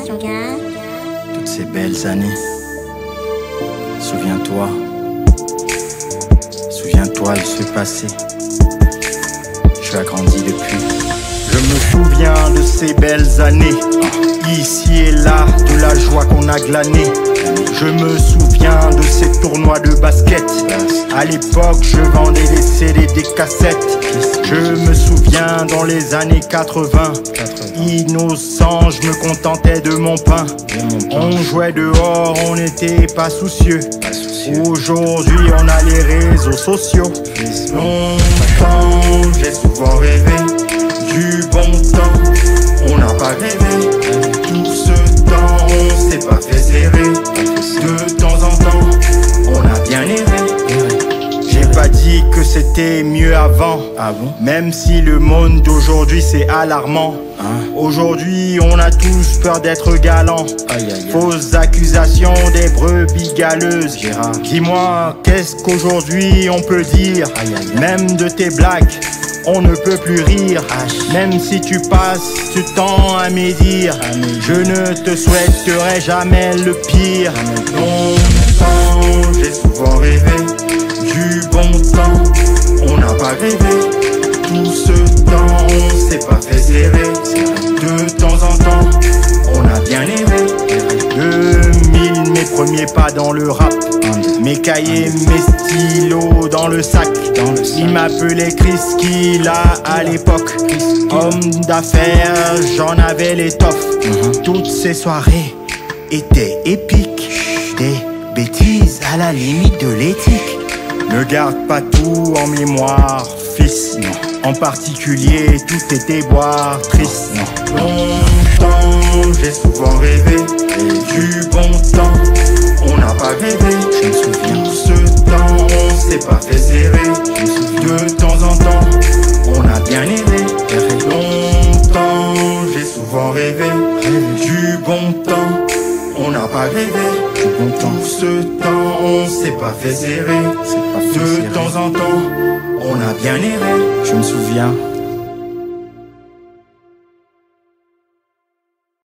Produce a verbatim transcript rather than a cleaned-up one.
Toutes ces belles années. Souviens-toi. Souviens-toi de ce passé. Tu as grandi depuis. Je me souviens de ces belles années. Ici et là, de la joie qu'on a glanée. Je me souviens de ces tournois de basket. À l'époque, je vendais des C D, des cassettes. Je me souviens dans les années quatre-vingts. Innocent, je me contentais de mon pain. On jouait dehors, on n'était pas soucieux. Aujourd'hui, on a les réseaux sociaux. Longtemps, j'ai souvent rêvé du bon temps. On n'a pas rêvé. Tout ce temps, on s'est pas fait serrer. De temps en temps, on a bien erré. J'ai pas dit que c'était mieux avant. Ah bon? Même si le monde d'aujourd'hui c'est alarmant. Hein? Aujourd'hui on a tous peur d'être galant. Aïe, aïe, aïe. Fausses accusations des brebis galeuses. Dis-moi, qu'est-ce qu'aujourd'hui on peut dire? Aïe, aïe, aïe. Même de tes blagues on ne peut plus rire. Aïe. Même si tu passes du temps à médire, je ne te souhaiterai jamais le pire. Longtemps j'ai souvent rêvé du bon temps, on n'a pas rêvé. Tout ce temps, on s'est pas fait serrer. De temps en temps, on a bien erré. deux mille, mes premiers pas dans le rap. Mes cahiers, mes stylos dans le sac. Il m'appelait Chris Killa à l'époque. Homme d'affaires, j'en avais l'étoffe. Toutes ces soirées étaient épiques. Des bêtises à la limite de l'éthique. Ne garde pas tout en mémoire, fils. Non. En particulier, tout était boire triste. Non. Longtemps, j'ai souvent rêvé du bon temps. On n'a pas rêvé. Je me souviens. Tout ce temps, on s'est pas fait serrer. De temps en temps, on a bien erré. Longtemps, j'ai souvent rêvé du bon temps. On n'a pas rêvé. Bon temps. Tout ce temps, on s'est pas fait serrer. De temps en temps, on a bien erré. Je me souviens.